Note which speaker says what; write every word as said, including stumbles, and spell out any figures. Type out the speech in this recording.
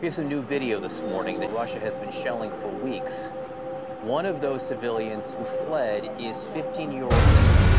Speaker 1: you some new video this morning that Russia has been shelling for weeks. One of those civilians who fled is fifteen-year-old